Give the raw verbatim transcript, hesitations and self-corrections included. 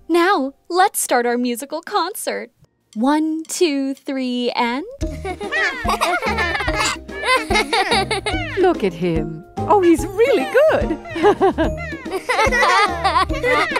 Now, let's start our musical concert. One, two, three, and... Look at him. Oh, he's really good.